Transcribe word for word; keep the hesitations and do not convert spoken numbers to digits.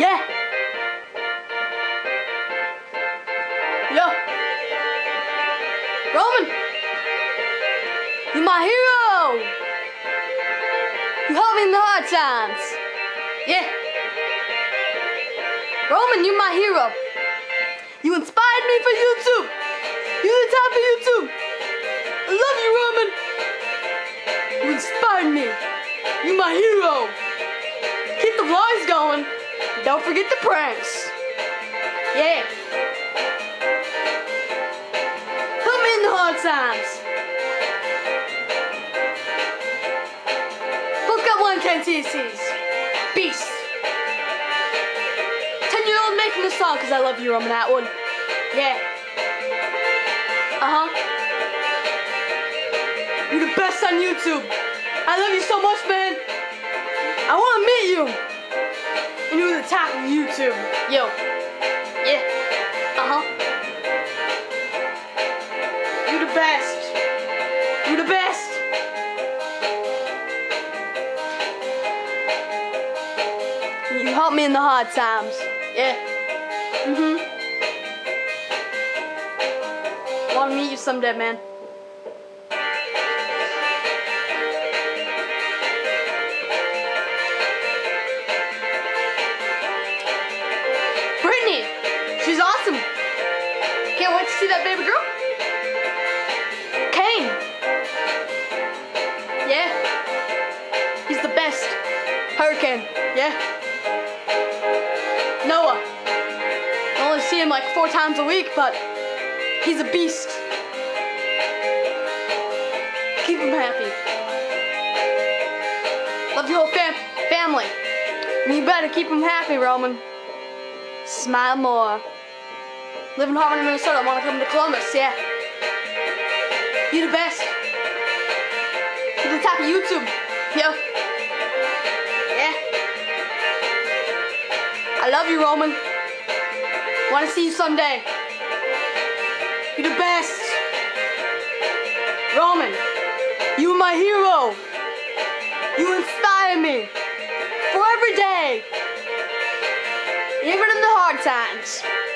Yeah. Yo. Roman. You're my hero. You helped me in the hard times. Yeah. Roman, you're my hero. You inspired me for YouTube. You're the top of YouTube. I love you, Roman. You inspired me. You're my hero. Keep the vlogs going. Don't forget the pranks. Yeah. Help me in the hard times. Both got one K T Cs. Beast. Ten year old making this song because I love you, Roman Atwood. Yeah. Uh-huh. You're the best on YouTube. I love you so much, man. I want to meet you. And you're the top of YouTube. Yo. Yeah. Uh-huh. You're the best. You're the best. You helped me in the hard times. Yeah. Mm-hmm. Want to meet you someday, man. Brittany, she's awesome. Can't wait to see that baby girl. Kane. Yeah. He's the best. Hurricane. Yeah. Noah. I only see him like four times a week, but he's a beast. Keep him happy. Love your whole fam family. And you better keep him happy, Roman. Smile more. Live in Harmony, Minnesota. I want to come to Columbus, yeah. You're the best. You're the top of YouTube. Yo. Yeah. I love you, Roman. Want to see you someday. You're the best. Roman, you're my hero. You inspire me for every day. Even in the hard times.